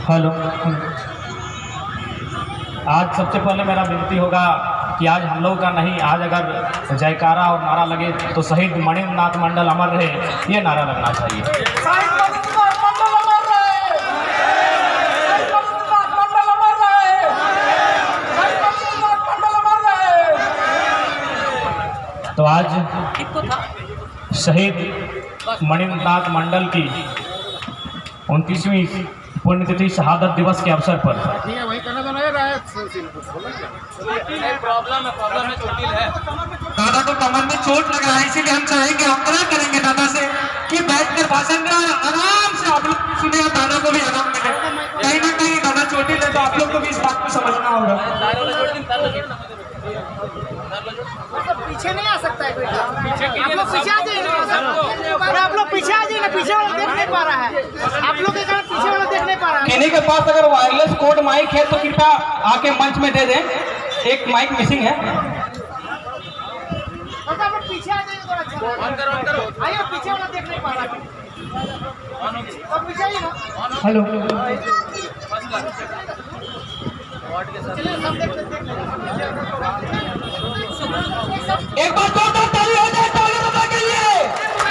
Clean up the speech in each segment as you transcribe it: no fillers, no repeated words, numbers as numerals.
Hello. आज सबसे पहले मेरा विनती होगा कि आज हम लोग का नहीं, आज अगर जयकारा और नारा लगे तो शहीद मणिनाथ मंडल अमर रहे, ये नारा लगना चाहिए। तो आज शहीद मणिनाथ मंडल की 29वीं पुण्यतिथि शहादत दिवस के अवसर पर दादा को कमर में चोट लगा है, इसीलिए हम चाहेंगे, हम मना करेंगे दादा से कि बैठकर भाषण में आराम से आप लोग सुने और दादा को भी आराम मिले। कहीं ना कहीं दादा चोटी ले तो आप लोग को भी इस बात को समझना होगा। पीछे नहीं आ सकता है कोई, आप लोग पीछे आ जाइए ना, आप लोग पीछे आ जाइए ना, पीछे वाला देख नहीं पा रहा है, आप लोग के कारण पीछे वाला देख नहीं पा रहा है। किन्हीं के पास अगर वायरलेस कोड माइक है तो कृपया आके मंच में दे दें, एक माइक मिसिंग है। आप लोग पीछे आ जाइए, आइए, पीछे वाला देख नहीं पा रहा है, तो पीछे आइए ना। हेलो। एक बार जोरदार ताली हो जाए ताली बजा के लिए।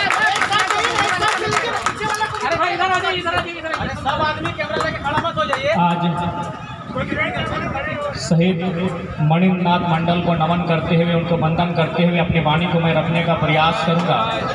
अरे भाई इधर आ जाइए, इधर आ जाइए, अरे सब आदमी कैमरा लेके खड़ा मत हो जाइए। आज शहीद मणिनाथ मंडल को नमन करते हुए, उनको वंदन करते हुए अपनी वाणी को मैं रखने का प्रयास करूंगा।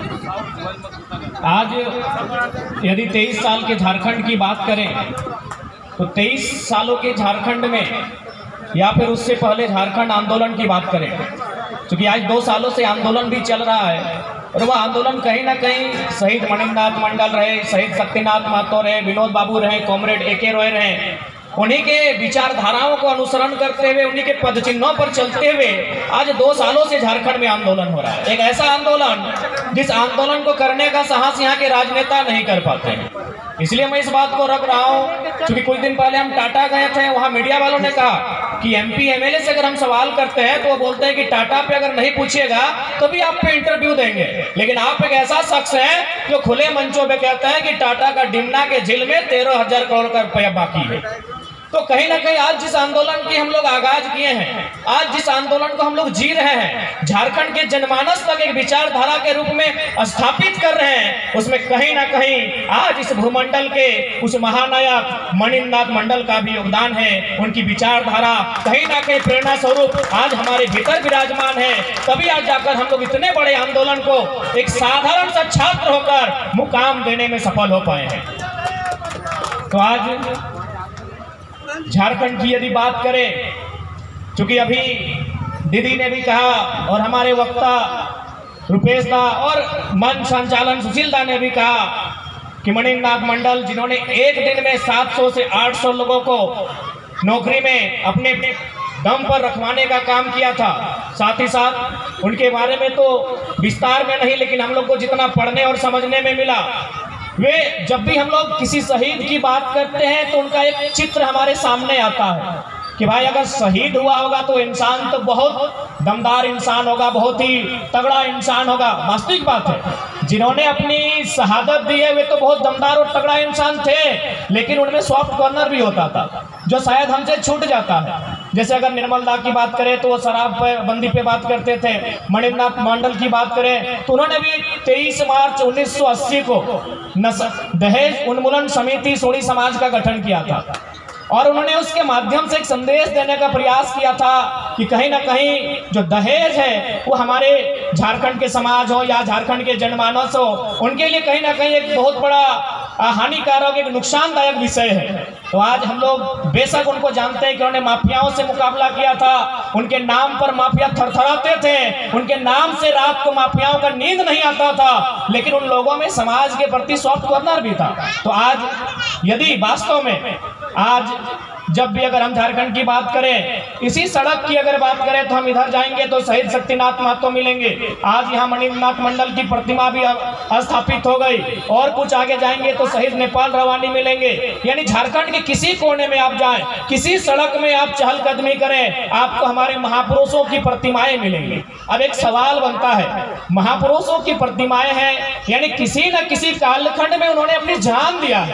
आज यदि 23 साल के झारखंड की बात करें तो 23 सालों के झारखंड में या फिर उससे पहले झारखंड आंदोलन की बात करें, क्योंकि आज 2 सालों से आंदोलन भी चल रहा है और वह आंदोलन कहीं ना कहीं शहीद मणिनाथ मंडल रहे, शहीद शक्तिनाथ महतो रहे, विनोद बाबू रहे, कॉमरेड ए.के. रॉय रहे, उन्हीं के विचारधाराओं को अनुसरण करते हुए, उन्हीं के पद चिन्हों पर चलते हुए आज 2 सालों से झारखंड में आंदोलन हो रहा है। एक ऐसा आंदोलन जिस आंदोलन को करने का साहस यहाँ के राजनेता नहीं कर पाते हैं। इसलिए मैं इस बात को रख रहा हूँ, क्योंकि कुछ दिन पहले हम टाटा गए थे, वहाँ मीडिया वालों ने कहा कि MP MLA से अगर हम सवाल करते हैं तो वो बोलते हैं कि टाटा पे अगर नहीं पूछिएगा तो भी आप पे इंटरव्यू देंगे, लेकिन आप एक ऐसा शख्स है जो खुले मंचों पे कहता है कि टाटा का डिमना के झील में 13,000 करोड़ का रुपया बाकी है। तो कहीं ना कहीं आज जिस आंदोलन की हम लोग आगाज किए हैं, आज जिस आंदोलन को हम लोग जी रहे हैं, झारखंड के जनमानस तक एक विचारधारा के रूप में स्थापित कर रहे हैं, उसमें कहीं ना कहीं आज इस भूमंडल के उस महानायक मणिनाथ मंडल का भी योगदान है। उनकी विचारधारा कहीं ना कहीं प्रेरणा स्वरूप आज हमारे भीतर विराजमान है, तभी आज जाकर हम लोग इतने बड़े आंदोलन को एक साधारण सा छात्र होकर मुकाम देने में सफल हो पाए हैं। तो आज झारखंड की यदि बात करें, चूंकि अभी दीदी ने भी कहा और हमारे वक्ता रुपेश दा और मंच संचालन सुशील दा ने भी कहा कि मणिनाथ मंडल जिन्होंने एक दिन में 700 से 800 लोगों को नौकरी में अपने दम पर रखवाने का काम किया था, साथ ही साथ उनके बारे में तो विस्तार में नहीं, लेकिन हम लोग को जितना पढ़ने और समझने में मिला, वे जब भी हम लोग किसी शहीद की बात करते हैं तो उनका एक चित्र हमारे सामने आता है कि भाई अगर शहीद हुआ होगा तो इंसान तो बहुत दमदार इंसान होगा, बहुत ही तगड़ा इंसान होगा। वास्तविक बात है, जिन्होंने अपनी शहादत दी है वे तो बहुत दमदार और तगड़ा इंसान थे, लेकिन उनमें सॉफ्ट कॉर्नर भी होता था जो शायद हमसे छूट जाता है। जैसे अगर निर्मल दा की बात करें तो वो शराब बंदी पे बात करते थे, मणिनाथ मंडल की बात करें तो उन्होंने भी 23 मार्च 1980 को दहेज उन्मूलन समिति सोनी समाज का गठन किया था और उन्होंने उसके माध्यम से एक संदेश देने का प्रयास किया था कि कहीं ना कहीं जो दहेज है वो हमारे झारखंड के समाज हो या झारखंड के जनमानस हो, उनके लिए कहीं ना कहीं एक बहुत बड़ा हानिकारक, एक नुकसानदायक विषय है। तो आज हम लोग बेशक उनको जानते हैं कि उन्होंने माफियाओं से मुकाबला किया था, उनके नाम पर माफिया थरथराते थे, उनके नाम से रात को माफियाओं का नींद नहीं आता था, लेकिन उन लोगों में समाज के प्रति सॉफ्ट कॉर्नर भी था। तो आज यदि वास्तव में आज जब भी अगर हम झारखंड की बात करें, इसी सड़क की अगर बात करें तो हम इधर जाएंगे तो शहीद शक्तिनाथ महतो मिलेंगे। आज यहाँ मणिनाथ मंडल की प्रतिमा भी स्थापित हो गई और कुछ आगे जाएंगे तो शहीद नेपाल रवानी मिलेंगे। यानी झारखंड के किसी कोने में आप जाएं, किसी सड़क में आप चहलकदमी करें, आपको हमारे महापुरुषों की प्रतिमाएं मिलेंगी। अब एक सवाल बनता है, महापुरुषों की प्रतिमाएं हैं यानी किसी न किसी कालखंड में उन्होंने अपनी जान दिया है,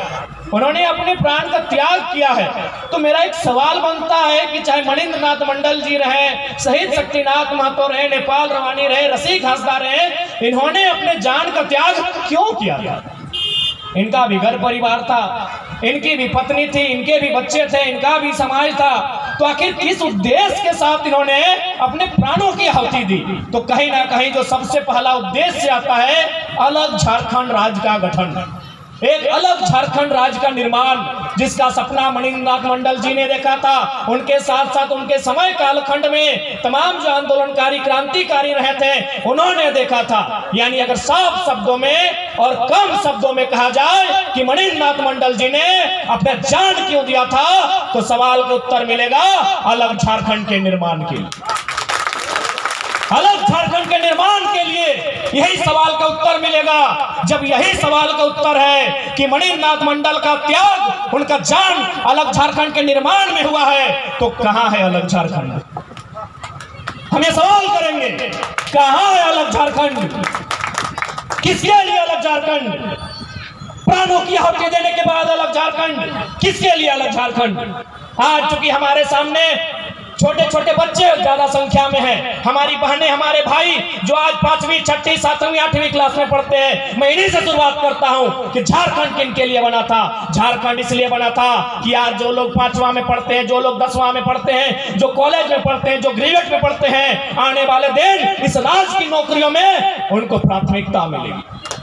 उन्होंने अपने प्राण का त्याग किया है। तो मेरा एक सवाल बनता है कि चाहे मणिन्द्र नाथ मंडल जी रहे, शहीद शक्तिनाथ महतो रहे, नेपाल रवानी रहे, रसिक हांसदा रहे, इन्होंने अपने जान का त्याग क्यों किया था? इनका भी घर परिवार था, इनकी भी पत्नी थी, इनके भी बच्चे थे, इनका भी समाज था। तो आखिर किस उद्देश्य के साथ इन्होंने अपने प्राणों की आहुति दी? तो कहीं ना कहीं जो सबसे पहला उद्देश्य आता है, अलग झारखंड राज्य का गठन, एक अलग झारखंड राज्य का निर्माण, जिसका सपना मणिन्द्र नाथ मंडल जी ने देखा था। उनके साथ साथ उनके समय कालखंड में तमाम जो आंदोलनकारी क्रांतिकारी रहे थे, उन्होंने देखा था। यानी अगर साफ शब्दों में और कम शब्दों में कहा जाए कि मणिन्द्र नाथ मंडल जी ने अपने जान क्यों दिया था, तो सवाल का उत्तर मिलेगा अलग झारखंड के निर्माण के लिए। अलग झारखंड के निर्माण के लिए यही सवाल का उत्तर मिलेगा। जब यही सवाल का उत्तर है कि मणिन्द्र नाथ मंडल का त्याग, उनका जान अलग झारखंड के निर्माण में हुआ है, तो कहां है अलग झारखंड? हम ये सवाल करेंगे, कहां है अलग झारखंड? किसके लिए अलग झारखंड? प्राणों की आहुति देने के बाद अलग झारखंड, किसके लिए अलग झारखंड? आज चूंकि हमारे सामने छोटे छोटे बच्चे ज्यादा संख्या में हैं, हमारी बहनें, हमारे भाई जो आज 5वीं, 6वीं, 7वीं, 8वीं क्लास में पढ़ते हैं, मैं इन्हीं से शुरुआत करता हूं कि झारखंड किनके लिए बना था? झारखंड इसलिए बना था कि आज जो लोग 5वां में पढ़ते हैं, जो लोग 10वां में पढ़ते हैं, जो कॉलेज में पढ़ते हैं, जो ग्रेजुएट में पढ़ते हैं, आने वाले दिन इस राज्य की नौकरियों में उनको प्राथमिकता मिलेगी।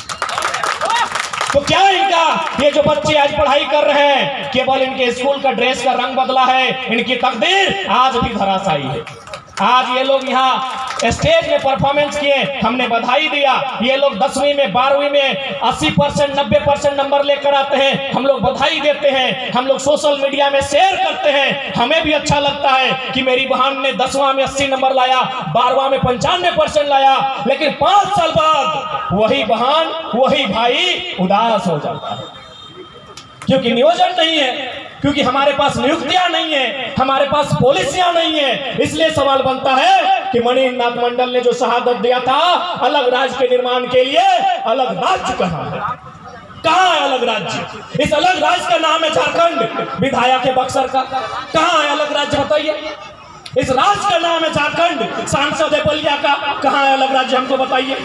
तो क्या इनका ये जो बच्चे आज पढ़ाई कर रहे हैं, केवल इनके स्कूल का ड्रेस का रंग बदला है, इनकी तकदीर आज भी धराशायी है। आज ये लोग यहाँ स्टेज में परफॉर्मेंस किए, हमने बधाई दिया। ये लोग 10वीं में, 12वीं में 80%, 90% नंबर लेकर आते हैं, हम लोग बधाई देते हैं, हम लोग सोशल मीडिया में शेयर करते हैं। हमें भी अच्छा लगता है कि मेरी बहन ने 10वां में 80 नंबर लाया, 12वां में 95% लाया। लेकिन 5 साल बाद वही बहन, वही भाई उदास हो जाता है, क्योंकि नियोजन नहीं है, क्योंकि हमारे पास नियुक्तियां नहीं है, हमारे पास पॉलिसियां नहीं है। इसलिए सवाल बनता है कि मणिन्द्र नाथ मंडल ने जो शहादत दिया था अलग राज्य के निर्माण के लिए, अलग राज्य कहां है? कहां है अलग राज्य? इस अलग राज्य का नाम है झारखंड। विधायक है बक्सर का, कहां है अलग राज्य बताइए? इस राज्य का नाम है झारखंड। सांसद है बलिया का, कहां है अलग राज्य? हमको बताइए,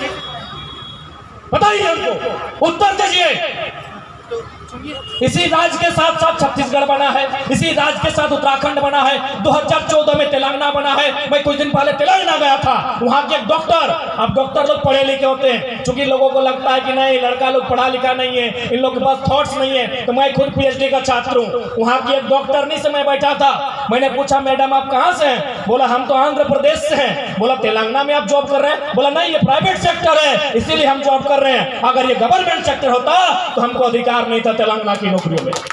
बताइए हमको, उत्तर दीजिए। इसी राज्य के साथ साथ छत्तीसगढ़ बना है, इसी राज्य के साथ उत्तराखंड बना है, 2014 में तेलंगाना बना है। मैं कुछ दिन पहले तेलंगाना गया था, वहां के एक डॉक्टर, अब डॉक्टर लोग पढ़े लिखे होते हैं, क्योंकि लोगों को लगता है कि नहीं लड़का लोग पढ़ा लिखा नहीं है, इन लोग के पास थॉट्स नहीं है। तो मैं खुद PhD का छात्र हूँ। वहां की एक डॉक्टरनी से मैं बैठा था, मैंने पूछा मैडम आप कहाँ से हैं? बोला हम तो आंध्र प्रदेश से हैं। बोला तेलंगाना में आप जॉब कर रहे हैं? बोला नहीं, ये प्राइवेट सेक्टर है, इसीलिए हम जॉब कर रहे हैं। अगर ये गवर्नमेंट सेक्टर होता तो हमको अधिकार नहीं था तेलंगाना की नौकरियों में,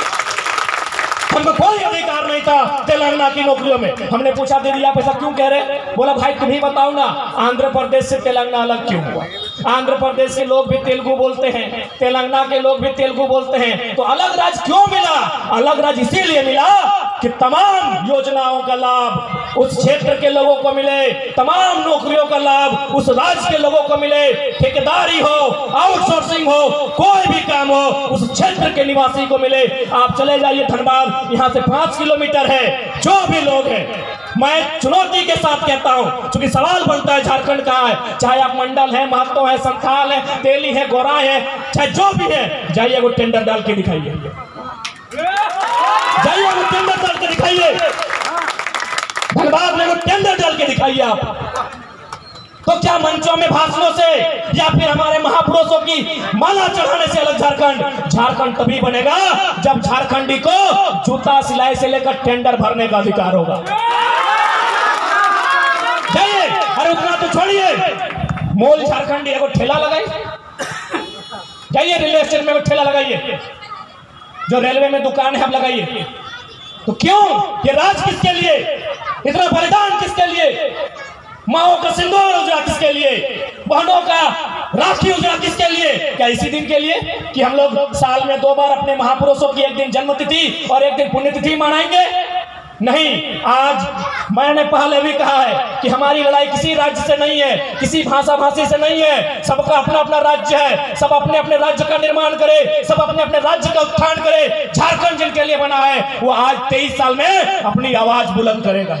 हमको कोई अधिकार नहीं था तेलंगाना की नौकरियों में। हमने पूछा दीदी आप ऐसा क्यों कह रहे? बोला भाई तुम ही बताओ ना, आंध्र प्रदेश से तेलंगाना अलग क्यों हुआ? आंध्र प्रदेश के लोग भी तेलुगु बोलते हैं, तेलंगाना के लोग भी तेलुगु बोलते हैं, तो अलग राज्य क्यों मिला? अलग राज्य इसीलिए मिला कि तमाम योजनाओं का लाभ उस क्षेत्र के लोगों को मिले, तमाम नौकरियों का लाभ उस राज्य के लोगों को मिले। ठेकेदारी हो, आउटसोर्सिंग हो, कोई भी काम हो उस क्षेत्र के निवासी को मिले। आप चले जाइए धनबाद, यहाँ से 5 किलोमीटर है। जो भी लोग हैं, मैं चुनौती के साथ कहता हूं, क्योंकि सवाल बनता है झारखंड कहाँ है? चाहे आप मंडल है, महतो है, संथाल है, तेली है, गोरा है, चाहे जो भी है, जाइए वो टेंडर डाल के दिखाइए, जाइए वो टेंडर डाल के दिखाइए, धनबाद में वो टेंडर डाल के दिखाइए आप। तो क्या मंचों में भाषणों से या फिर हमारे महापुरुषों की माला चढ़ाने से अलग झारखंड? झारखंड तभी बनेगा जब झारखंडी को जूता सिलाई से लेकर टेंडर भरने का अधिकार होगा। जाइए, अरे उतना तो छोड़िए, मोल झारखंडी को ठेला लगाइए, जाइए रेलवे स्टेशन में ठेला लगाइए, जो रेलवे में दुकान है आप लगाइए। तो क्यों? ये राज किसके लिए? इतना बलिदान किसके लिए? माओ का सिंदूर उजड़ा किसके लिए? बहनों का राखी उजड़ा किसके लिए? क्या इसी दिन के लिए कि हम लोग साल में 2 बार अपने महापुरुषों की एक दिन जन्मतिथि और एक दिन पुण्यतिथि मनाएंगे? नहीं, आज मैंने पहले भी कहा है कि हमारी लड़ाई किसी राज्य से नहीं है, किसी भाषा भाषी से नहीं है। सबका अपना अपना राज्य है, सब अपने अपने राज्य का निर्माण करे, सब अपने अपने राज्य का उत्थान करे। झारखंड जिनके लिए बना है वो आज 23 साल में अपनी आवाज बुलंद करेगा,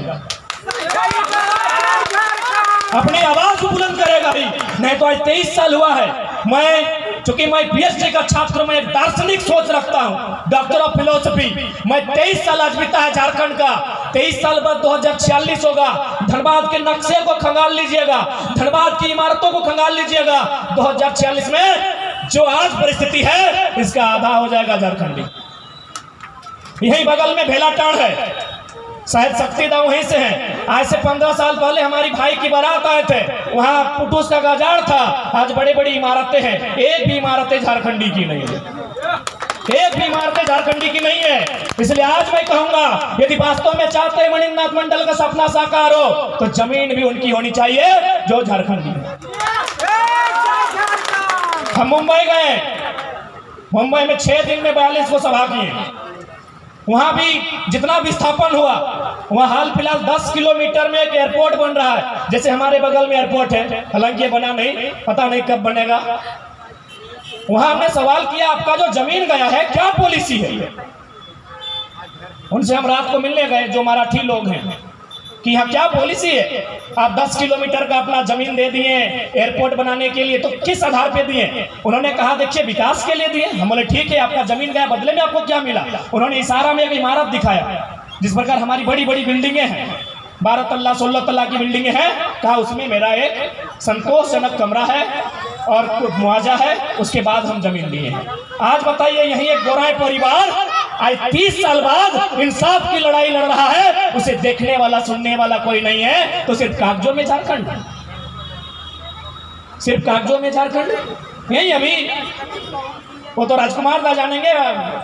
अपनी आवाज बुलंद करेगा ही। नहीं तो आज 23 साल हुआ है। चूंकि मैं पीएचडी का छात्र, मैं दार्शनिक सोच रखता हूं, डॉक्टर ऑफ फिलोसफी। मैं 23 साल आज बीता है झारखंड का। 23 साल बाद 2046 होगा। धनबाद के नक्शे को खंगाल लीजिएगा, धनबाद की इमारतों को खंगाल लीजिएगा। 2046 में जो आज परिस्थिति है इसका आधा हो जाएगा झारखंडी। यही बगल में भेलाटांड है, शायद शक्तिदा वहीं से है। आज से 15 साल पहले हमारी भाई की बारात आए थे, वहां पुटूस का गजाड़ था। आज बड़ी बड़ी इमारतें हैं, एक भी इमारतें झारखंडी की नहीं है, एक भी इमारतें झारखंडी की नहीं है। इसलिए आज मैं कहूंगा, यदि वास्तव में चाहते हैं मणिनाथ मंडल का सपना साकार हो तो जमीन भी उनकी होनी चाहिए जो झारखंडी है। हम मुंबई गए, मुंबई में 6 दिन में 42 को सभा किए। वहां भी जितना विस्थापन हुआ, वहां हाल फिलहाल 10 किलोमीटर में एक एयरपोर्ट बन रहा है। जैसे हमारे बगल में एयरपोर्ट है, हालांकि ये बना नहीं, पता नहीं कब बनेगा। वहां हमने सवाल किया, आपका जो जमीन गया है क्या पॉलिसी है? उनसे हम रात को मिलने गए, जो मराठी लोग हैं, कि यहाँ क्या पॉलिसी है? आप 10 किलोमीटर का अपना जमीन दे दिए एयरपोर्ट बनाने के लिए, तो किस आधार पे दिए? उन्होंने कहा देखिए विकास के लिए दिए। हम बोले ठीक है, आपका जमीन गया, बदले में आपको क्या मिला? उन्होंने इशारा में एक इमारत दिखाया, जिस प्रकार हमारी बड़ी बड़ी बिल्डिंगें हैं, 12 तल्ला 16 तल्ला की बिल्डिंगें हैं। कहा उसमें मेरा एक संतोषजनक कमरा है और कुछ मुआवजा है, उसके बाद हम जमीन लिए हैं। आज बताइए, यही एक गोराई परिवार आज 30 साल बाद इंसाफ की लड़ाई लड़ रहा है, उसे देखने वाला सुनने वाला कोई नहीं है। तो सिर्फ कागजों में झारखंड, सिर्फ कागजों में झारखंड। यही अभी वो तो राजकुमार दा जानेंगे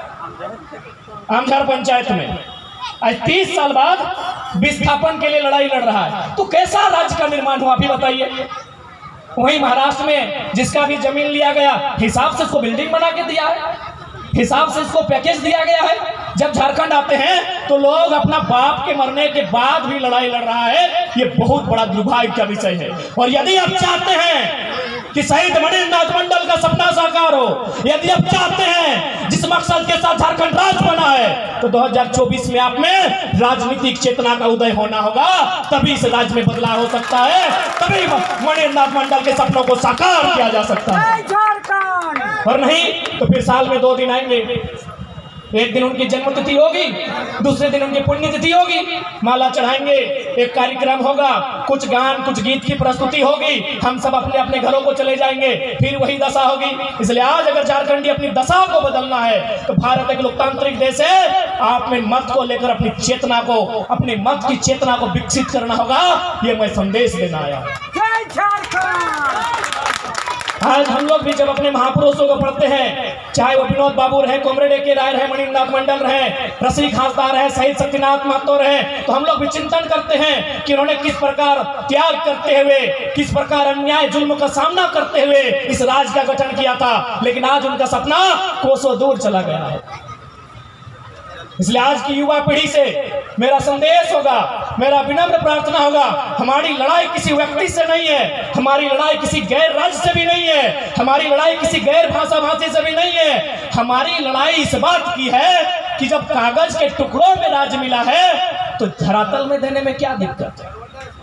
आमझार पंचायत में आज 30 साल बाद विस्थापन के लिए लड़ाई लड़ रहा है। तो कैसा राज्य का निर्माण हुआ अभी बताइए? वहीं महाराष्ट्र में जिसका भी जमीन लिया गया, हिसाब से उसको बिल्डिंग बना के दिया है, हिसाब से इसको पैकेज दिया गया है। जब झारखंड आते हैं तो लोग अपना बाप के मरने के बाद भी लड़ाई लड़ रहा है। ये बहुत बड़ा दुर्भाग्य का विषय है। और यदि आप चाहते हैं कि शहीद मणिनाथ मंडल का सपना साकार हो, यदि आप चाहते हैं जिस मकसद के साथ झारखंड राज्य बना है, तो 2024 में आप में राजनीतिक चेतना का उदय होना होगा। तभी इस राज्य में बदलाव हो सकता है, तभी मणिनाथ मंडल के सपनों को साकार किया जा सकता है। और नहीं तो फिर साल में 2 दिन आएंगे, एक दिन उनकी जन्मतिथि होगी, दूसरे दिन उनकी पुण्यतिथि होगी, माला चढ़ाएंगे, एक कार्यक्रम होगा, कुछ गान कुछ गीत की प्रस्तुति होगी, हम सब अपने अपने घरों को चले जाएंगे, फिर वही दशा होगी। इसलिए आज अगर झारखंडी अपनी दशा को बदलना है तो भारत एक लोकतांत्रिक देश है, आप में मत को लेकर अपनी चेतना को, अपने मत की चेतना को विकसित करना होगा। ये मैं संदेश देना आया। आज हम लोग भी जब अपने महापुरुषों को पढ़ते हैं, चाहे वो विनोद बाबू रहे, कॉमरेड ए.के. राय रहे, मणिनाथ मंडल रहे, रसिक हांसदा रहे, शहीद शक्तिनाथ महतो रहे, तो हम लोग भी चिंतन करते हैं कि उन्होंने किस प्रकार त्याग करते हुए, किस प्रकार अन्याय जुल्म का सामना करते हुए इस राज्य का गठन किया था। लेकिन आज उनका सपना कोसों दूर चला गया है। इसलिए आज की युवा पीढ़ी से मेरा संदेश होगा, मेरा विनम्र प्रार्थना होगा, हमारी लड़ाई किसी व्यक्ति से नहीं है, हमारी लड़ाई किसी गैर राज्य से भी नहीं है, हमारी लड़ाई किसी गैर भाषा भाषी से भी नहीं है। हमारी लड़ाई इस बात की है कि जब कागज के टुकड़ों में राज्य मिला है तो धरातल में देने में क्या दिक्कत है?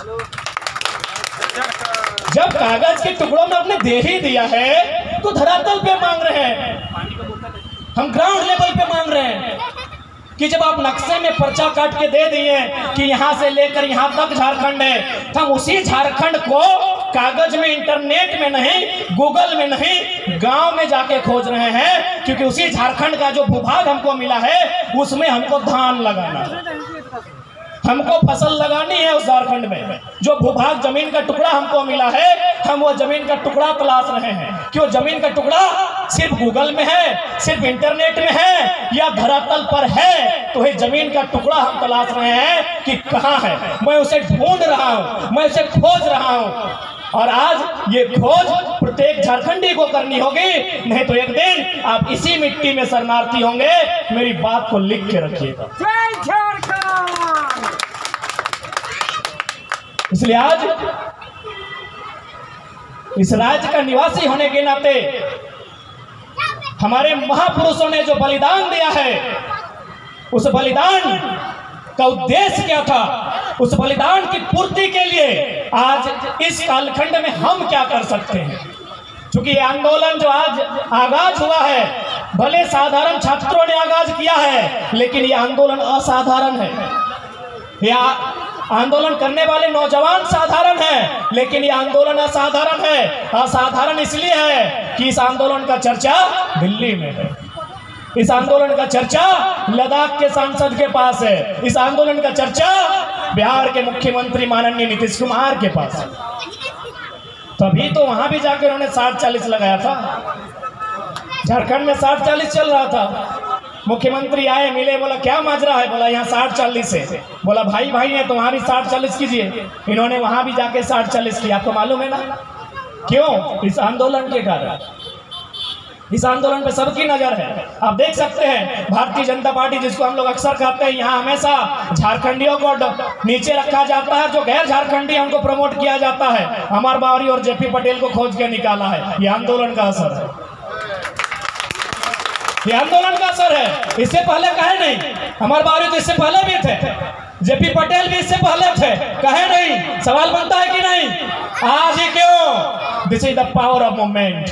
जब कागज के टुकड़ों में आपने दे ही दिया है तो धरातल पे मांग रहे हैं, हम ग्राउंड लेवल पे मांग रहे हैं कि जब आप नक्शे में पर्चा काट के दे दिए कि यहाँ से लेकर यहाँ तक झारखंड है, तो हम उसी झारखंड को कागज में, इंटरनेट में नहीं, गूगल में नहीं, गांव में जाके खोज रहे हैं। क्योंकि उसी झारखंड का जो भूभाग हमको मिला है उसमें हमको धान लगाना है, हमको फसल लगानी है। उस झारखंड में जो भूभाग जमीन का टुकड़ा हमको मिला है, हम वो जमीन का टुकड़ा तलाश रहे हैं कि वो जमीन का टुकड़ा सिर्फ गूगल में है, सिर्फ इंटरनेट में है या धरातल पर है। तो ये जमीन का टुकड़ा हम तलाश रहे हैं कि कहाँ है, मैं उसे ढूंढ रहा हूँ, मैं उसे खोज रहा हूँ। और आज ये खोज प्रत्येक झारखंडी को करनी होगी, नहीं तो एक दिन आप इसी मिट्टी में शरणार्थी होंगे। मेरी बात को लिख के रखिएगा। जय झारखंड। इसलिए आज इस राज्य का निवासी होने के नाते हमारे महापुरुषों ने जो बलिदान दिया है, उस बलिदान का उद्देश्य क्या था, उस बलिदान की पूर्ति के लिए आज इस कालखंड में हम क्या कर सकते हैं। क्योंकि ये आंदोलन जो आज आगाज हुआ है, भले साधारण छात्रों ने आगाज किया है, लेकिन ये आंदोलन असाधारण है। यह आंदोलन करने वाले नौजवान साधारण हैं, लेकिन ये आंदोलन असाधारण है। असाधारण इसलिए है कि इस आंदोलन का चर्चा दिल्ली में है, इस आंदोलन का चर्चा लद्दाख के सांसद के पास है, इस आंदोलन का चर्चा बिहार के मुख्यमंत्री माननीय नीतीश कुमार के पास है। तभी तो वहां भी जाकर उन्होंने 60-40 लगाया था। झारखंड में 60-40 चल रहा था। मुख्यमंत्री आए, मिले, बोला क्या माजरा है, बोला यहाँ 60-40 है। बोला भाई भाई है तो वहाँ भी 60-40 कीजिए। इन्होंने वहाँ भी जाके 60-40 किया। आपको मालूम है ना क्यों? इस आंदोलन के कारण। इस आंदोलन पे सबकी नजर है। आप देख सकते हैं भारतीय जनता पार्टी, जिसको हम लोग अक्सर कहते हैं, यहाँ हमेशा झारखंडियों को नीचे रखा जाता है, जो गैर झारखंडी उनको प्रमोट किया जाता है। अमर बावरी और जेपी पटेल को खोज के निकाला है। ये आंदोलन का असर है, ये आंदोलन का असर है। इससे पहले कहे नहीं, अमर बावरी तो इससे पहले भी थे, जेपी पटेल भी इससे पहले थे, कहे नहीं। सवाल बनता है कि नहीं? आज ही क्यों? This is the power of movement.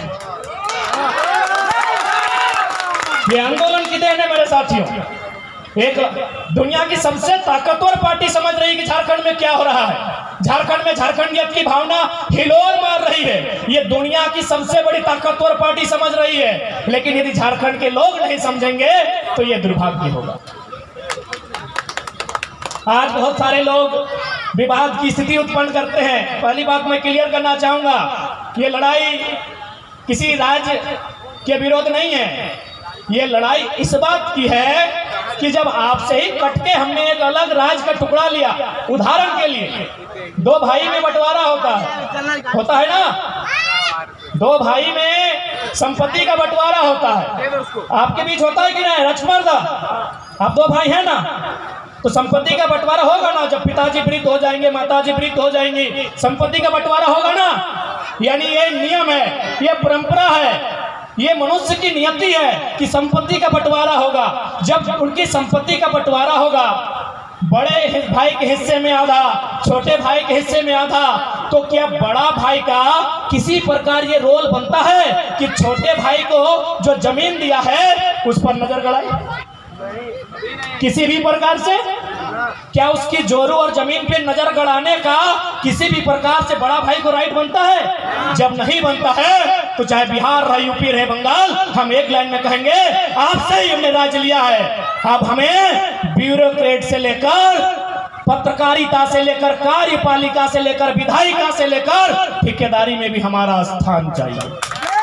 ये आंदोलन की देन है मेरे साथियों। एक दुनिया की सबसे ताकतवर पार्टी समझ रही है कि झारखंड में क्या हो रहा है। झारखंड में झारखंडियत की भावना हिलोर मार रही है। ये दुनिया की सबसे बड़ी ताकतवर पार्टी समझ रही है, लेकिन यदि झारखंड के लोग नहीं समझेंगे तो ये दुर्भाग्य होगा। आज बहुत सारे लोग विवाद की स्थिति उत्पन्न करते हैं। पहली बात मैं क्लियर करना चाहूंगा, ये लड़ाई किसी राज्य के विरोध नहीं है। ये लड़ाई इस बात की है कि जब आपसे ही कट के हमने एक अलग राज्य का टुकड़ा लिया, उदाहरण के लिए 2 भाई में बंटवारा होता है ना, 2 भाई में संपत्ति का बंटवारा होता है। आपके बीच होता है कि नहीं? रक्षमर्दा, आप 2 भाई हैं ना, तो संपत्ति का बंटवारा होगा ना। जब पिताजी वृद्ध हो जाएंगे, माताजी वृद्ध हो जाएंगी, संपत्ति का बंटवारा होगा ना। यानी ये नियम है, ये परंपरा है, ये मनुष्य की नियति है कि संपत्ति का बंटवारा होगा। जब उनकी संपत्ति का बंटवारा होगा, बड़े भाई के हिस्से में आधा, छोटे भाई के हिस्से में आधा, तो क्या बड़ा भाई का किसी प्रकार ये रोल बनता है कि छोटे भाई को जो जमीन दिया है उस पर नजर गड़ाए किसी भी प्रकार से? क्या उसकी जोरू और जमीन पे नजर गड़ाने का किसी भी प्रकार से बड़ा भाई को राइट बनता है? जब नहीं बनता है तो चाहे बिहार रहे, यूपी रहे, बंगाल, हम एक लाइन में कहेंगे आपसे ही हमने राज लिया है। अब हमें ब्यूरोक्रेट से लेकर, पत्रकारिता से लेकर, कार्यपालिका से लेकर, विधायिका से लेकर ठेकेदारी में भी हमारा स्थान चाहिए।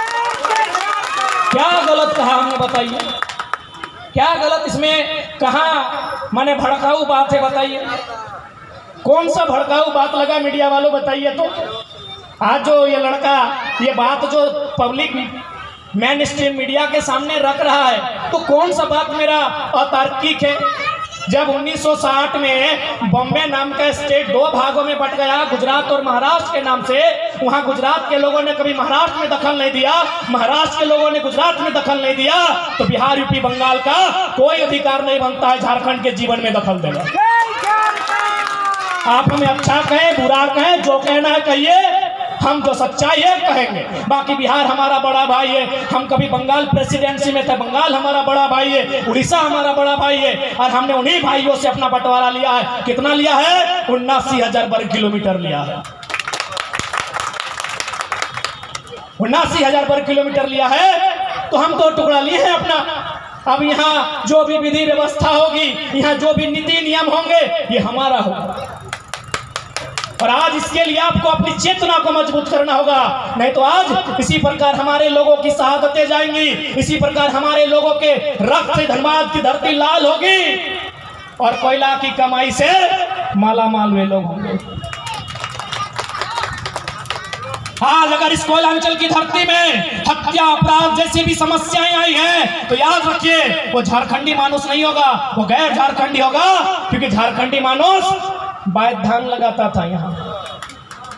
क्या गलत कहा हमने, बताइए? क्या गलत इसमें कहा? माने भड़काऊ बात है, बताइए कौन सा भड़काऊ बात लगा मीडिया वालों, बताइए। तो आज जो ये लड़का ये बात जो पब्लिक मेन स्ट्रीम मीडिया के सामने रख रहा है, तो कौन सा बात मेरा अतार्किक है? जब 1960 में बॉम्बे नाम का स्टेट 2 भागों में बट गया, गुजरात और महाराष्ट्र के नाम से, वहां गुजरात के लोगों ने कभी महाराष्ट्र में दखल नहीं दिया, महाराष्ट्र के लोगों ने गुजरात में दखल नहीं दिया, तो बिहार, यूपी, बंगाल का कोई अधिकार नहीं बनता है झारखंड के जीवन में दखल देना। आप हमें अच्छा कहें, बुरा कहें, जो कहना है कहिए, हम जो सच्चाई है कहेंगे। बाकी बिहार हमारा बड़ा भाई है, हम कभी बंगाल प्रेसिडेंसी में थे, बंगाल हमारा बड़ा भाई है, उड़ीसा हमारा बड़ा भाई है, और हमने उन्हीं भाइयों से अपना बंटवारा लिया है। कितना लिया है? 79,000 वर्ग किलोमीटर लिया है। 79,000 वर्ग किलोमीटर लिया है, तो हम तो टुकड़ा लिए हैं अपना। अब यहाँ जो भी विधि व्यवस्था होगी, यहाँ जो भी नीति नियम होंगे, ये हमारा होगा। और आज इसके लिए आपको अपनी चेतना को मजबूत करना होगा, नहीं तो आज इसी प्रकार हमारे लोगों की शहादतें जाएंगी, इसी प्रकार हमारे लोगों के रक्त से धनबाद की धरती लाल होगी, और कोयला की कमाई से मालामाल वे लोग होंगे। आज अगर इस कोयलांचल की धरती में हत्या, अपराध जैसी भी समस्याएं आई हैं, तो याद रखिए वो झारखंडी मानुस नहीं होगा, वो गैर झारखंडी होगा, क्योंकि झारखंडी मानुस बाय धान लगाता था यहाँ।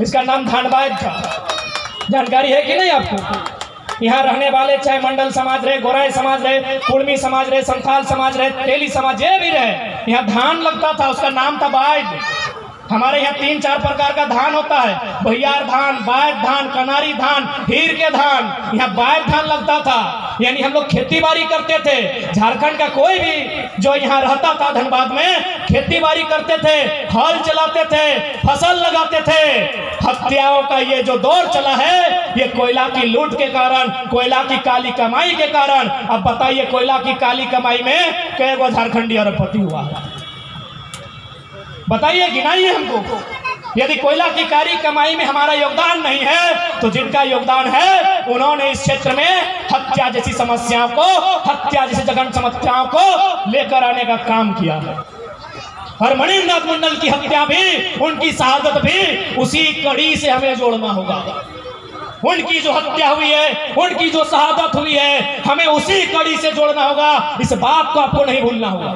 इसका नाम धनबाद था। जानकारी है कि नहीं आपको? यहाँ रहने वाले चाहे मंडल समाज रहे, गोराई समाज रहे, कुर्मी समाज रहे, संथाल समाज रहे, तेली समाज ये भी रहे, यहाँ धान लगता था, उसका नाम था बायद। हमारे यहाँ 3-4 प्रकार का धान होता है, भैयार धान, बायद धान, कनारी धान, हीर के धान। यहाँ बायद धान लगता था, यानी हम लोग खेती बाड़ी करते थे। झारखंड का कोई भी जो यहाँ रहता था धनबाद में खेती बाड़ी करते थे, हल चलाते थे, फसल लगाते थे। हत्याओं का ये जो दौर चला है ये कोयला की लूट के कारण, कोयला की काली कमाई के कारण। अब बताइए कोयला की काली कमाई में कई गो झारखंडी अरबपति हुआ है? बताइए, गिनाइए हमको। यदि कोयला की काली कमाई में हमारा योगदान नहीं है तो जिनका योगदान है उन्होंने इस क्षेत्र में हत्या जैसी समस्याओं को, हत्या जैसी जघन्य समस्याओं को लेकर आने का काम किया है। और मणिनाथ मंडल की हत्या भी, उनकी शहादत भी उसी कड़ी से हमें जोड़ना होगा। उनकी जो हत्या हुई है, उनकी जो शहादत हुई है, हमें उसी कड़ी से जोड़ना होगा। इस बात को आपको नहीं भूलना होगा।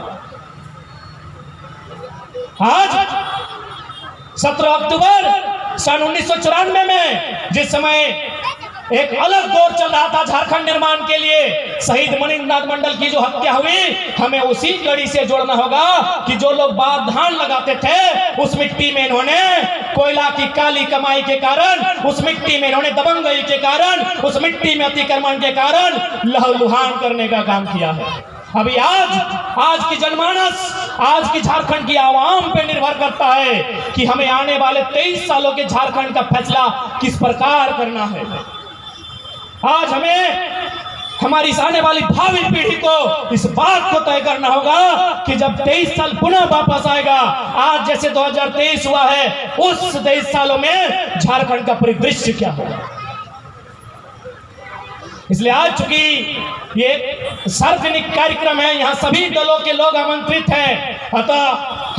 आज 17 अक्टूबर सन 1994 में जिस समय एक अलग दौर चल रहा था झारखंड निर्माण के लिए, शहीद मणिनाथ मंडल की जो हत्या हुई, हमें उसी कड़ी से जोड़ना होगा कि जो लोग बात धान लगाते थे उस मिट्टी में इन्होंने कोयला की काली कमाई के कारण, उस मिट्टी में इन्होंने दबंगई के कारण, उस मिट्टी में अतिक्रमण के कारण लहूलुहान करने का काम किया है। अभी आज की जनमानस, आज की झारखंड की आवाम पे निर्भर करता है कि हमें आने वाले 23 सालों के झारखंड का फैसला किस प्रकार करना है। आज हमें हमारी आने वाली भावी पीढ़ी को इस बात को तय करना होगा कि जब 23 साल पुनः वापस आएगा, आज जैसे 2023 हुआ है, उस 23 सालों में झारखंड का परिदृश्य क्या होगा। इसलिए आज चूंकि ये सार्वजनिक कार्यक्रम है, यहाँ सभी दलों के लोग आमंत्रित हैं, अतः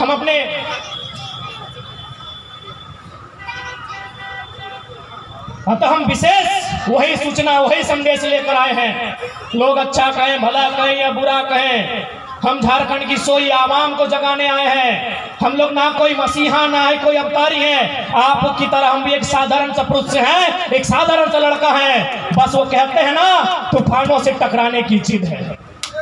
हम विशेष वही सूचना, वही संदेश लेकर आए हैं। लोग अच्छा कहें, भला कहें या बुरा कहें, हम झारखंड की सोई आवाम को जगाने आए हैं। हम लोग ना कोई मसीहा, ना है कोई अवतारी है। आपकी तरह हम भी एक साधारण सा पुरुष हैं, एक साधारण सा लड़का है। बस वो कहते हैं ना, तूफानों से टकराने की जिद है,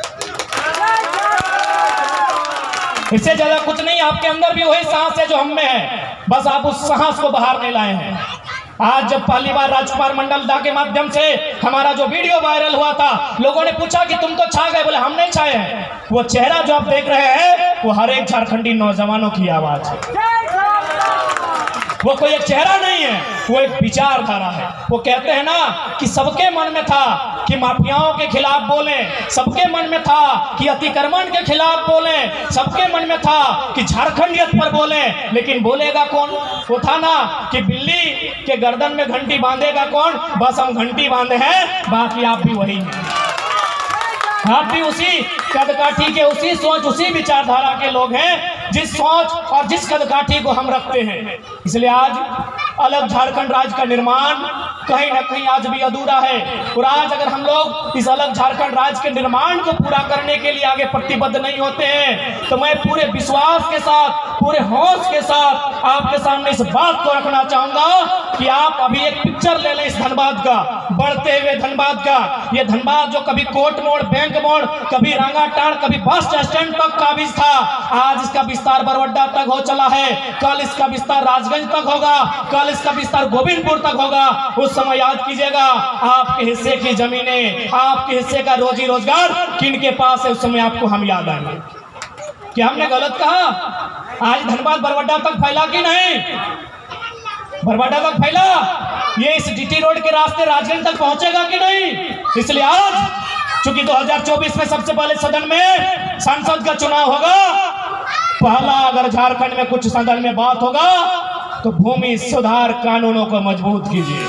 इससे ज्यादा कुछ नहीं। आपके अंदर भी वही साहस है जो हम में है, बस आप उस साहस को बाहर नहीं लाए हैं। आज जब पहली बार राजकुमार मंडल दा के माध्यम से हमारा जो वीडियो वायरल हुआ था, लोगों ने पूछा कि तुम तो छा गए, बोले हम नहीं छाए हैं। वो चेहरा जो आप देख रहे हैं वो हर एक झारखंडी नौजवानों की आवाज है। वो कोई एक चेहरा नहीं है, वो एक विचारधारा है। वो कहते हैं ना कि सबके मन में था कि माफियाओं के खिलाफ बोलें, सबके मन में था कि अतिक्रमण के खिलाफ बोलें, सबके मन में था कि झारखंडियत पर बोलें, लेकिन बोलेगा कौन? वो था ना कि बिल्ली के गर्दन में घंटी बांधेगा कौन? बस हम घंटी बांधे हैं, बाकी आप भी वही हैं। आप भी उसी कदकाठी के, उसी सोच, उसी विचारधारा के लोग हैं जिस सोच और जिस कदकाठी को हम रखते हैं। इसलिए आज अलग झारखंड राज्य का निर्माण कहीं ना कहीं आज भी अधूरा है। और आज अगर हम लोग इस अलग झारखंड राज्य के निर्माण को पूरा करने के लिए आगे प्रतिबद्ध नहीं होते हैं तो मैं पूरे विश्वास के साथ, पूरे होश के साथ आपके सामने इस बात को रखना चाहूंगा कि आप अभी एक पिक्चर ले लें इस धनबाद का, बढ़ते हुए धनबाद का। ये धनबाद जो कभी कोर्ट मोड़, बैंक मोड़, कभी रांगाटाड़, कभी बस स्टैंड तक का भी था, आज इसका विस्तार बरवड्डा तक हो चला है। कल इसका विस्तार राजगंज तक होगा, कल इसका विस्तार गोविंदपुर तक होगा। उस समय याद कीजिएगा आपके हिस्से की जमीनें, आपके हिस्से का रोजी रोजगार किनके पास है, उस समय आपको हम याद आएंगे। क्या हमने गलत कहा? आज धनबाद बरवड्डा तक फैला कि नहीं? बरवाडा तक फैला, ये इस जीटी रोड के रास्ते राजगंज तक पहुंचेगा कि नहीं? इसलिए आज चूंकि 2024 में सबसे पहले सदन में सांसद का चुनाव होगा, पहला अगर झारखंड में कुछ सदन में बात होगा तो भूमि सुधार कानूनों को मजबूत कीजिए,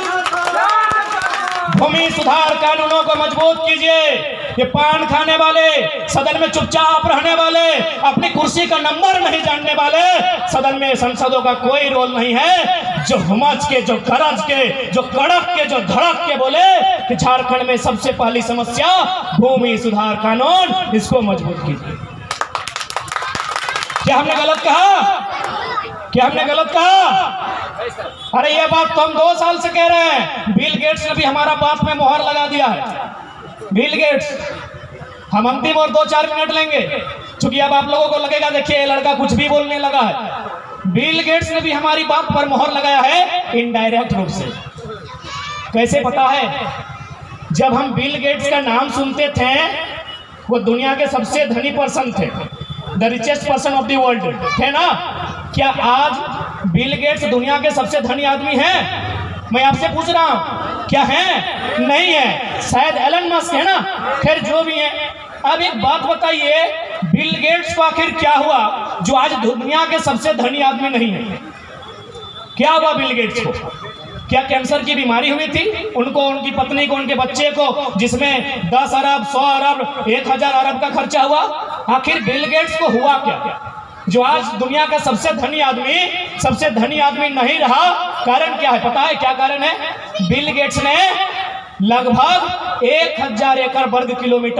भूमि सुधार कानूनों को मजबूत कीजिए। ये पान खाने वाले, सदन में चुपचाप रहने वाले, अपनी कुर्सी का नंबर नहीं जानने वाले, सदन में सांसदों का कोई रोल नहीं है। जो हुमच के, जो गरज के, जो कड़क के, जो धड़क के बोले कि झारखंड में सबसे पहली समस्या भूमि सुधार कानून, इसको मजबूत कीजिए। क्या हमने गलत कहा? क्या हमने गलत कहा? अरे ये बात तो हम 2 साल से कह रहे हैं। बिल गेट्स ने भी हमारा बात में मोहर लगा दिया है। बिल गेट्स, हम अंतिम और 2-4 मिनट लेंगे, क्योंकि अब आप लोगों को लगेगा देखिए ये लड़का कुछ भी बोलने लगा है। बिल गेट्स ने भी हमारी बात पर मोहर लगाया है इनडायरेक्ट रूप से। कैसे पता है? जब हम बिल गेट्स का नाम सुनते थे, वो दुनिया के सबसे धनी पर्सन थे, the richest person of the world थे ना। क्या आज बिल गेट्स दुनिया के सबसे धनी आदमी हैं? मैं आपसे पूछ रहा हूं, क्या हैं? नहीं है, शायद एलन मस्क है ना। खैर जो भी है, अब एक बात बताइए, बिल गेट्स को आखिर क्या हुआ जो आज दुनिया के सबसे धनी आदमी नहीं है? क्या हुआ बिल गेट्स को? क्या कैंसर की बीमारी हुई थी उनको, उनकी पत्नी को, उनके बच्चे को, जिसमें 10 अरब 100 अरब 1000 अरब का खर्चा हुआ? आखिर बिल गेट्स को हुआ क्या जो आज दुनिया का सबसे धनी आदमी नहीं रहा? कारण क्या है पता है? क्या कारण है? बिल गेट्स ने लगभग 1000 वर्ग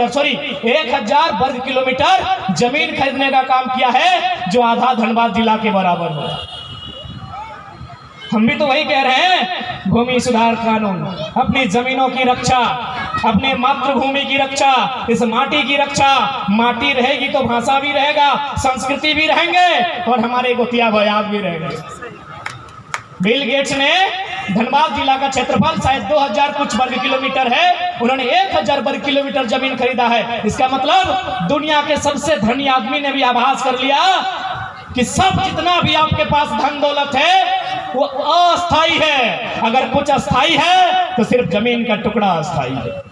किलोमीटर जमीन खरीदने का काम किया है, जो आधा धनबाद जिला के बराबर हो। हम भी तो वही कह रहे हैं, भूमि सुधार कानून, अपनी जमीनों की रक्षा, अपने मातृभूमि की रक्षा, इस माटी की रक्षा। माटी रहेगी तो भाषा भी रहेगा, संस्कृति भी रहेंगे, और हमारे गोतिया भयात भी रहेंगे। बिल गेट्स ने धनबाद जिला का क्षेत्रफल शायद 2000 कुछ वर्ग किलोमीटर है, उन्होंने 1000 वर्ग किलोमीटर जमीन खरीदा है। इसका मतलब दुनिया के सबसे धनी आदमी ने भी आभास कर लिया कि सब जितना भी आपके पास धन दौलत है वो अस्थाई है। अगर कुछ अस्थाई है तो सिर्फ जमीन का टुकड़ा अस्थाई है।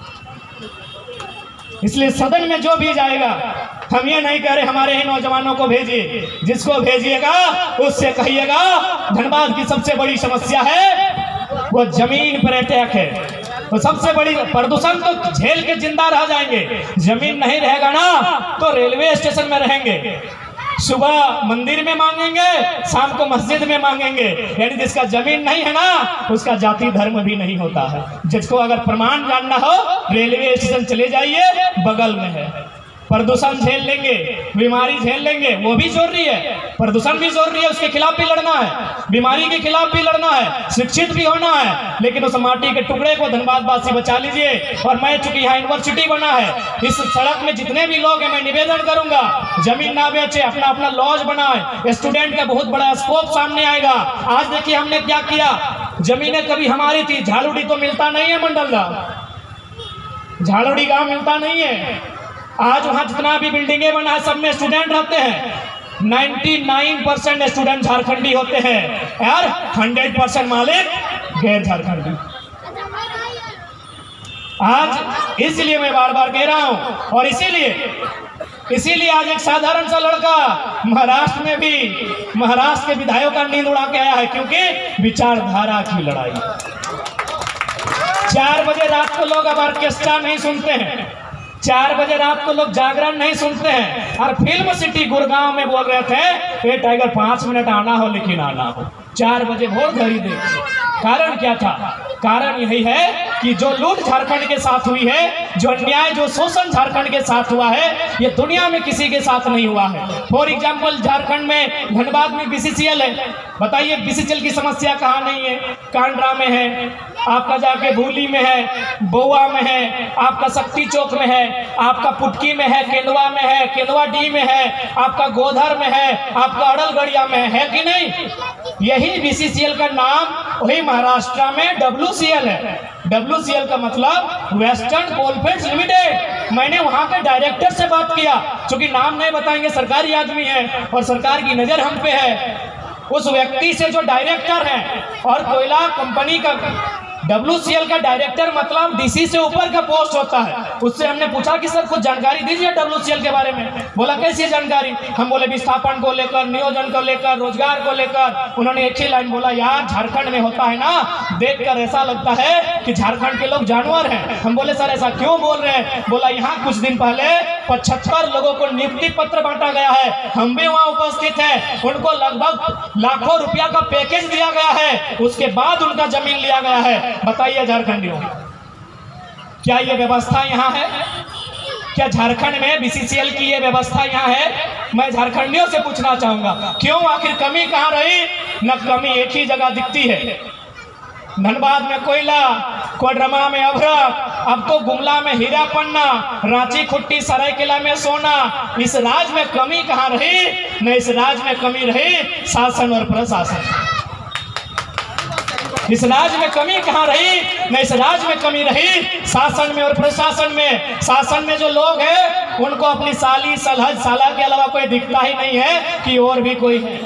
इसलिए सदन में जो भी जाएगा, हम ये नहीं कह रहे हमारे ही नौजवानों को भेजिए, जिसको भेजिएगा उससे कहिएगा धनबाद की सबसे बड़ी समस्या है वो जमीन पर अटैक है। तो सबसे बड़ी प्रदूषण तो झेल के जिंदा रह जाएंगे, जमीन नहीं रहेगा ना तो रेलवे स्टेशन में रहेंगे, सुबह मंदिर में मांगेंगे, शाम को मस्जिद में मांगेंगे। यानी जिसका जमीन नहीं है ना उसका जाति धर्म भी नहीं होता है। जिसको अगर प्रमाण जानना हो रेलवे स्टेशन चले जाइए, बगल में है। प्रदूषण झेल लेंगे, बीमारी झेल लेंगे, वो भी जरूरी है, प्रदूषण भी जरूरी है, उसके खिलाफ भी लड़ना है, बीमारी के खिलाफ भी लड़ना है, शिक्षित भी होना है। लेकिन उस माटी के टुकड़े को धनबाद वासी बचा लीजिए। और मैं चूंकि यहाँ यूनिवर्सिटी बना है, इस सड़क में जितने भी लोग हैं मैं निवेदन करूंगा जमीन ना बेचे, अपना अपना लॉज बनाए। स्टूडेंट का बहुत बड़ा स्कोप सामने आएगा। आज देखिए हमने क्या किया, जमीनें कभी हमारी थी, झालुड़ी तो मिलता नहीं है, मंडल गाँव झालुड़ी गाँव मिलता नहीं है। आज वहां जितना भी बिल्डिंगें बना है सब में स्टूडेंट रहते हैं। 99% स्टूडेंट झारखंडी होते हैं यार, 100% मालिक गैर झारखंडी। आज इसलिए मैं बार बार कह रहा हूं, और इसीलिए आज एक साधारण सा लड़का महाराष्ट्र के विधायकों का नींद उड़ा के आया है, क्योंकि विचारधारा की लड़ाई। 4 बजे रात को लोग अब ऑर्केस्ट्रा नहीं सुनते हैं, 4 बजे रात को लोग जागरण नहीं सुनते हैं। और फिल्म सिटी गुड़गांव में बोल रहे थे, ए टाइगर 5 मिनट आना हो लेकिन आना हो। 4 बजे भोर घड़ी देख। कारण क्या था? कारण यही है कि जो लूट झारखंड के साथ हुई है, जो अन्याय, जो शोषण झारखंड के साथ हुआ है, ये दुनिया में किसी के साथ नहीं हुआ है। फॉर एग्जाम्पल झारखंड में धनबाद में BCCL है। बताइए BCCL की समस्या कहाँ नहीं है? कांड्रा में है, आपका जाके भूली में है, बोआ में है, आपका शक्ति चौक में है, आपका पुटकी में है, केंदवा में है, केंदवा डी में है, आपका गोधर में है, आपका अड़लगढ़िया में है कि नहीं? यही BCCL का नाम वही महाराष्ट्र में WCL है। WCL का मतलब वेस्टर्न कोलफील्ड्स लिमिटेड। मैंने वहां के डायरेक्टर से बात किया, क्योंकि नाम नहीं बताएंगे, सरकारी आदमी है और सरकार की नजर हम पे है। उस व्यक्ति से जो डायरेक्टर है, और कोयला कंपनी का WCL का डायरेक्टर मतलब DC से ऊपर का पोस्ट होता है, उससे हमने पूछा कि सर कुछ जानकारी दीजिए WCL के बारे में। बोला कैसी जानकारी? हम बोले विस्थापन को लेकर, नियोजन को लेकर, रोजगार को लेकर। उन्होंने एक ही लाइन बोला, यार झारखंड में होता है ना, देखकर ऐसा लगता है कि झारखंड के लोग जानवर हैं। हम बोले सर ऐसा क्यों बोल रहे हैं? बोला यहाँ कुछ दिन पहले 75 लोगों को नियुक्ति पत्र बांटा गया है, हम भी वहाँ उपस्थित हैं, उनको लगभग लाखों रुपया का पैकेज दिया गया है, उसके बाद उनका जमीन लिया गया है। बताइए झारखंडियों, क्या ये व्यवस्था यहाँ है? क्या झारखंड में बीसीसीएल की ये व्यवस्था यहाँ है? मैं झारखंडियों से पूछना चाहूंगा, क्यों, आखिर कमी कहाँ रही? न कमी एक ही जगह दिखती है, धनबाद में कोयला, कोडरमा में अभ्रक, अब तो गुमला में हीरा पन्ना, रांची खुट्टी सरायकेला में सोना। इस राज्य में कमी कहाँ रही? न इस राज्य में कमी रही शासन और प्रशासन। इस राज्य में कमी कहाँ रही? न इस राज्य में कमी रही शासन में और प्रशासन में। शासन में जो लोग हैं उनको अपनी साली सलहज साला के अलावा कोई दिखता ही नहीं है कि और भी कोई है,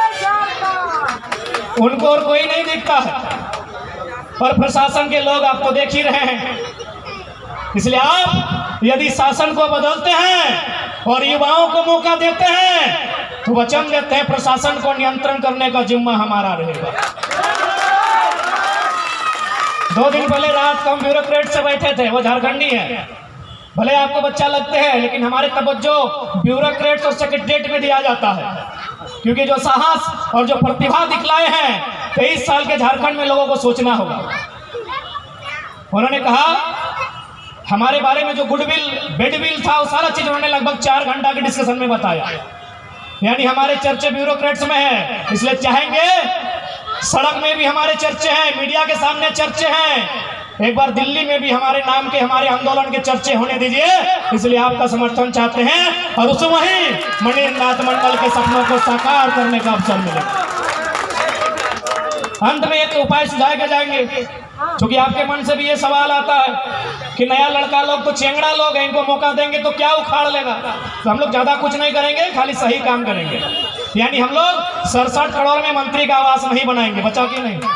उनको और कोई नहीं दिखता है। और प्रशासन के लोग आप तो देख ही रहे हैं। इसलिए आप यदि शासन को बदलते हैं और युवाओं को मौका देते हैं तो वचन देते हैं प्रशासन को नियंत्रण करने का जिम्मा हमारा रहेगा। 2 दिन पहले रात को हम ब्यूरोक्रेट से बैठे थे, वो झारखंडी है, भले आपको बच्चा लगते हैं लेकिन हमारे तवज्जो ब्यूरोक्रेट और सेक्रेटरीट में दिया जाता है, क्योंकि जो साहस और जो प्रतिभा दिखलाए हैं 23 साल के झारखंड में लोगों को सोचना होगा। उन्होंने कहा हमारे बारे में जो गुडविल बेडविल था वो सारा चीज उन्होंने लगभग 4 घंटा के डिस्कशन में बताया। यानी हमारे चर्चे ब्यूरोक्रेट्स में है, इसलिए चाहेंगे सड़क में भी हमारे चर्चे हैं, मीडिया के सामने चर्चे हैं, एक बार दिल्ली में भी हमारे नाम के हमारे आंदोलन के चर्चे होने दीजिए। इसलिए आपका समर्थन चाहते हैं और उस वहीं मणिनाथ मंडल के सपनों को साकार करने का अवसर मिलेगा। अंत में एक उपाय सुझाए के जाएंगे, क्योंकि आपके मन से भी ये सवाल आता है कि नया लड़का लोग तो चेंगड़ा लोग हैं, इनको मौका देंगे तो क्या उखाड़ लेगा। तो हम लोग ज्यादा कुछ नहीं करेंगे, खाली सही काम करेंगे। यानी हम लोग 67 करोड़ में मंत्री का आवास नहीं बनाएंगे, बचा कि नहीं,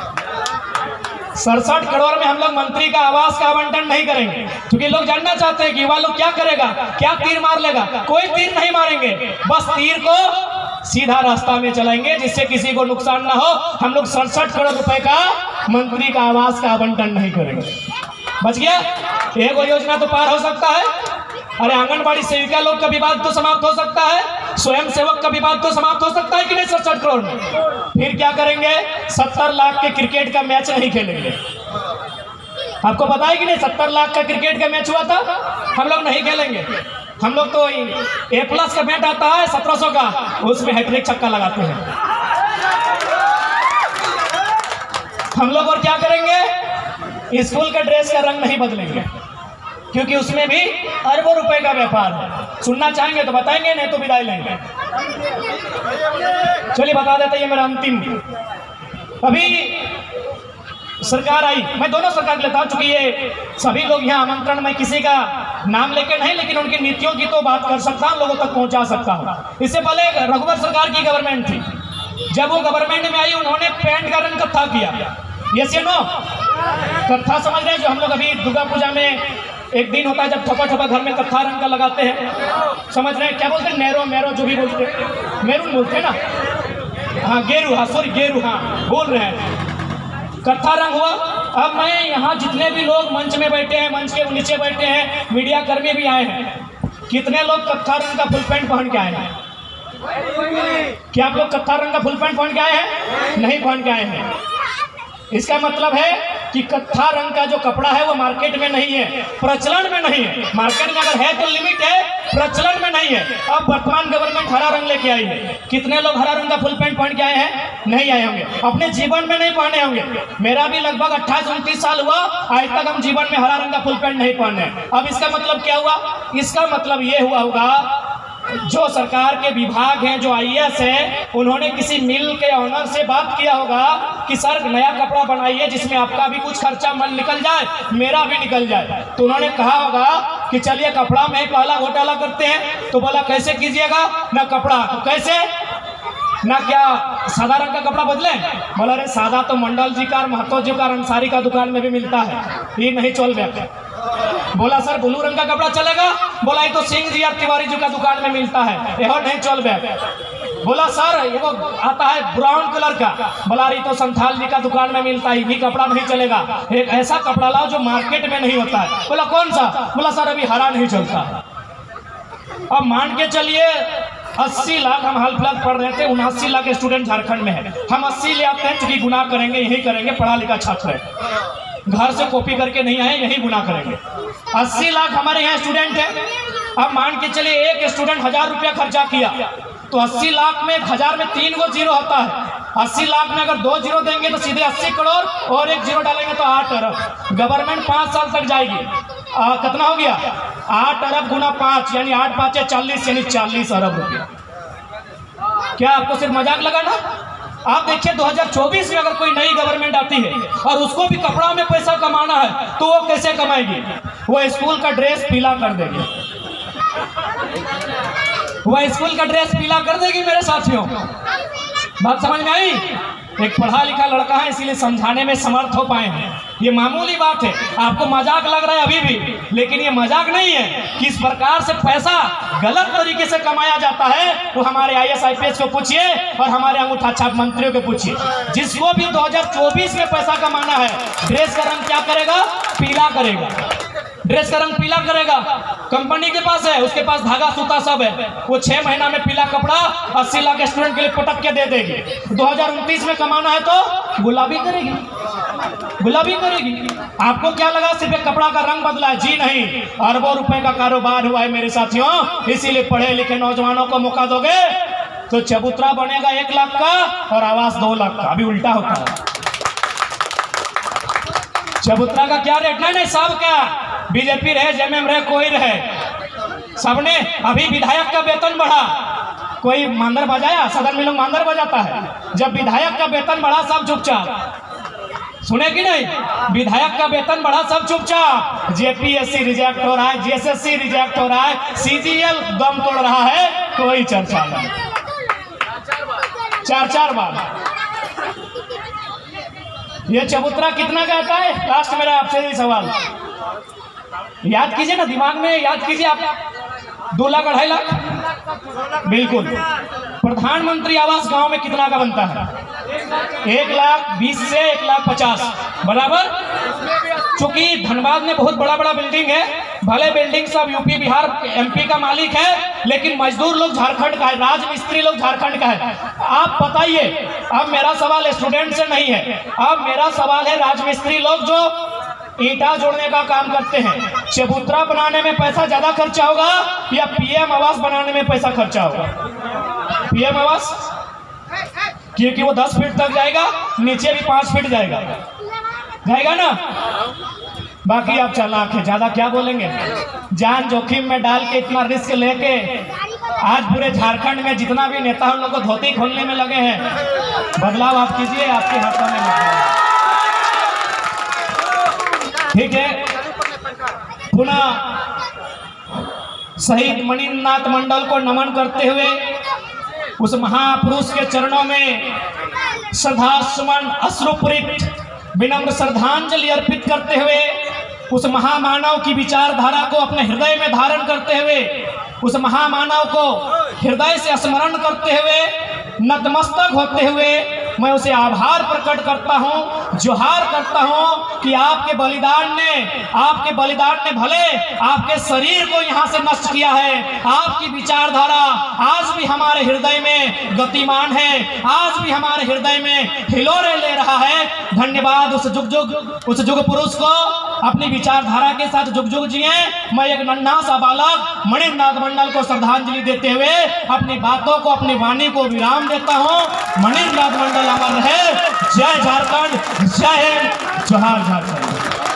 67 करोड़ में हम लोग मंत्री का आवास का आवंटन नहीं करेंगे, क्योंकि लोग जानना चाहते हैं कि युवा लोग क्या करेगा, क्या तीर मार लेगा। कोई तीर नहीं मारेंगे, बस तीर को सीधा रास्ता में चलाएंगे जिससे किसी को नुकसान ना हो। हम लोग 67 करोड़ रुपए का मंत्री का आवास का आवंटन नहीं करेंगे। बच गया, एक योजना तो पार हो सकता है। अरे आंगनबाड़ी सेविका लोग का विवाद तो समाप्त हो सकता है, स्वयं सेवक का विवाद तो समाप्त हो सकता है कि नहीं 67 करोड़ में। फिर क्या करेंगे, 70 लाख के क्रिकेट का मैच नहीं खेलेंगे। आपको पता है कि नहीं 70 लाख का क्रिकेट का मैच हुआ था, हम लोग नहीं खेलेंगे। हम लोग तो A+ का बैट आता है 1700 का, उसमें हैट्रिक छक्का लगाते हैं हम लोग। और क्या करेंगे, स्कूल का ड्रेस का रंग नहीं बदलेंगे, क्योंकि उसमें भी अरबों रुपए का व्यापार है। सुनना चाहेंगे तो बताएंगे, नहीं तो विदाई लेंगे। चलिए बता देते, ये मेरा अंतिम। अभी सरकार आई, मैं दोनों सरकार लेता हूँ, चूंकि ये सभी लोग यहाँ आमंत्रण में किसी का नाम लेके नहीं, लेकिन उनकी नीतियों की तो बात कर सकता हूँ, लोगों तक पहुँचा सकता हूँ। इससे पहले रघुवर सरकार की गवर्नमेंट थी, जब वो गवर्नमेंट में आई उन्होंने पैंट का रंग कत्था किया। यस या नो? कत्था समझ रहे हैं, जो हम लोग अभी दुर्गा पूजा में एक दिन होता है जब थपा थपा घर में कत्था रंग का लगाते हैं, समझ रहे हैं? क्या बोलते हैं, मेरो मेरो जो भी बोलते हैं, मेरून बोलते हैं ना, हाँ गेरू, हाँ सॉरी गेरू, हाँ बोल रहे हैं, कत्था रंग हुआ। अब मैं यहाँ जितने भी लोग मंच में बैठे हैं, मंच के नीचे बैठे हैं, मीडिया कर्मी भी आए हैं, कितने लोग कत्था रंग का फुल पैंट पहन के आए हैं? क्या आप लोग कत्था रंग का फुल पैंट पहन के आए हैं? नहीं पहन के आए हैं। इसका मतलब है कि कत्था रंग का जो कपड़ा है वो मार्केट में नहीं है, प्रचलन में नहीं है। मार्केट में अगर है तो लिमिट है, प्रचलन में नहीं है। अब वर्तमान गवर्नमेंट हरा रंग लेके आई है। कितने लोग हरा रंग का फुल पैंट पहन के आए हैं? नहीं आए होंगे, अपने जीवन में नहीं पहने होंगे। मेरा भी लगभग 28-29 साल हुआ, आज तक हम जीवन में हरा रंग का फुल पैंट नहीं पहने। अब इसका मतलब क्या हुआ? इसका मतलब ये हुआ होगा, जो सरकार के विभाग हैं, जो IAS है, उन्होंने किसी मिल के ऑनर से बात किया होगा कि सर नया कपड़ा बनाइए जिसमें आपका भी कुछ खर्चा मन निकल जाए, मेरा भी निकल जाए। तो उन्होंने कहा होगा कि चलिए कपड़ा में पहला घोटाला करते हैं। तो बोला कैसे कीजिएगा, ना कपड़ा तो कैसे, ना क्या सादा रंग का कपड़ा बदले? बोला अरे सादा तो मंडल जी का, महतो जी का, अंसारी का दुकान में भी मिलता है, ये नहीं चल रहा। बोला सर ब्लू रंग का कपड़ा चलेगा? बोला ये तो सिंह जी और तिवारी जी का दुकान में मिलता है, यह नहीं चल रहा। बोला सर ये वो आता है ब्राउन कलर का, बोला ये तो संथाल जी का दुकान में मिलता है, ये कपड़ा नहीं चलेगा, एक ऐसा कपड़ा लाओ जो मार्केट में नहीं होता है। बोला कौन सा? बोला सर अभी हरा नहीं चलता। अब मान के चलिए 80 लाख हम हाल फिलहाल पढ़ रहे थे, 79 लाख स्टूडेंट झारखंड में है, हम 80 ले आते हैं, चूंकि गुनाह करेंगे यही करेंगे, पढ़ा लिखा छात्र है। घर से कॉपी करके नहीं आए, यही गुना करेंगे। 80 लाख हमारे यहाँ स्टूडेंट है। अब मान के चलिए एक स्टूडेंट 1000 रुपया खर्चा किया तो 80 लाख में 1000 में 3 गो जीरो होता है। 80 लाख में अगर 2 जीरो देंगे तो सीधे 80 करोड़ और 1 जीरो डालेंगे तो 8 अरब। गवर्नमेंट 5 साल तक जाएगी। कितना हो गया? 8 अरब गुना 5 यानी 8 5 40 यानी 40 अरब रुपया। क्या आपको सिर्फ मजाक लगा ना? आप देखिए 2024 में अगर कोई नई गवर्नमेंट आती है और उसको भी कपड़ा में पैसा कमाना है तो वो कैसे कमाएगी? वो स्कूल का ड्रेस पीला कर देगी। वह स्कूल का ड्रेस पीला कर देगी मेरे साथियों। बात समझ में आई? एक पढ़ा लिखा लड़का है इसीलिए समझाने में समर्थ हो पाए हैं। ये मामूली बात है, आपको मजाक लग रहा है अभी भी, लेकिन ये मजाक नहीं है। किस प्रकार से पैसा गलत तरीके से कमाया जाता है वो हमारे IAS IPS को पूछिए और हमारे अंगूठा छाप मंत्रियों को पूछिए। जिसको भी 2024 में पैसा कमाना है ड्रेस का रंग क्या करेगा? पीला करेगा। ड्रेस का रंग पीला करेगा। कंपनी के पास है, उसके पास धागा सूता सब है, वो 6 महीना में पीला कपड़ा 80 लाख स्टूडेंट के लिए पटक के दे देगी। 2029 में कमाना है तो गुलाबी करेगी, गुलाबी करेगी। आपको क्या लगा सिर्फ एक कपड़ा का रंग बदला है? जी नहीं, अरबों रुपए का कारोबार हुआ है मेरे साथियों। इसीलिए पढ़े लिखे नौजवानों को मौका दोगे तो चबूतरा बनेगा 1 लाख का और आवास 2 लाख का। अभी उल्टा होता है। चबूतरा का क्या रेट? नहीं, सब क्या, बीजेपी रहे, जेएमएम रहे, कोई रहे, सबने। अभी विधायक का वेतन बढ़ा, कोई मांदर बजाया? सदन में लोग मांदर बजाता है। जब विधायक का वेतन बढ़ा सब चुपचाप, सुने कि नहीं? विधायक का वेतन बढ़ा सब चुपचाप। जेपीएससी रिजेक्ट हो रहा है, जीएसएससी रिजेक्ट हो रहा है, CGL दम तोड़ रहा है, कोई चर्चा नहीं। 4 बार ये चबूतरा कितना का आता है? लास्ट मेरा आपसे ही सवाल याद कीजिए ना, दिमाग में याद कीजिए आप। 2 लाख 2.5 लाख बिल्कुल। प्रधानमंत्री आवास गांव में कितना का बनता है? 1,20,000 से 1,50,000 बराबर। चूंकि धनबाद में बहुत बड़ा बड़ा बिल्डिंग है, भले बिल्डिंग सब यूपी बिहार MP का मालिक है, लेकिन मजदूर लोग झारखंड का है, राजमिस्त्री लोग झारखंड का है। आप बताइए, अब मेरा सवाल स्टूडेंट से नहीं है, अब मेरा सवाल है राजमिस्त्री लोग जो ईंटा जोड़ने का काम करते हैं, चबूतरा बनाने में पैसा ज्यादा खर्चा होगा या PM आवास बनाने में पैसा खर्चा होगा? PM आवास, क्योंकि वो 10 फीट तक जाएगा, नीचे भी 5 फीट जाएगा ना। बाकी आप चालाक है, ज्यादा क्या बोलेंगे। जान जोखिम में डाल के इतना रिस्क लेके आज पूरे झारखंड में जितना भी नेता उन लोग को धोती खोलने में लगे हैं। बदलाव आप कीजिए, आपके हाथों में नहीं। ठीक है, पुनः शहीद मणिनाथ मंडल को नमन करते हुए उस महापुरुष के चरणों में श्रद्धा सुमन अश्रुपूरित विनम्र श्रद्धांजलि अर्पित करते हुए उस महामानव की विचारधारा को अपने हृदय में धारण करते हुए उस महामानव को हृदय से स्मरण करते हुए नतमस्तक होते हुए मैं उसे आभार प्रकट करता हूं, जोहार करता हूं कि आपके बलिदान ने भले आपके शरीर को यहां से नष्ट किया है, आपकी विचारधारा आज भी हमारे हृदय में गतिमान है, आज भी हमारे हृदय में हिलोरे ले रहा है। धन्यवाद उस जुग पुरुष को, अपनी विचारधारा के साथ जुग जुग जिए। मैं एक नन्हा सा बालक मणिनाथ मंडल को श्रद्धांजलि देते हुए अपनी बातों को, अपनी वाणी को विराम देता हूं। मणिनाथ मंडल अमर रहे। जय झारखंड, जय हिंद, जोहार झारखंड।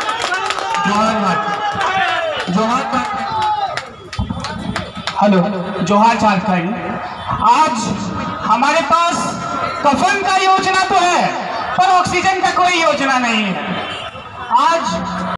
हेलो, जोहार झारखंड। आज हमारे पास कफन का योजना तो है पर ऑक्सीजन का कोई योजना नहीं है। आज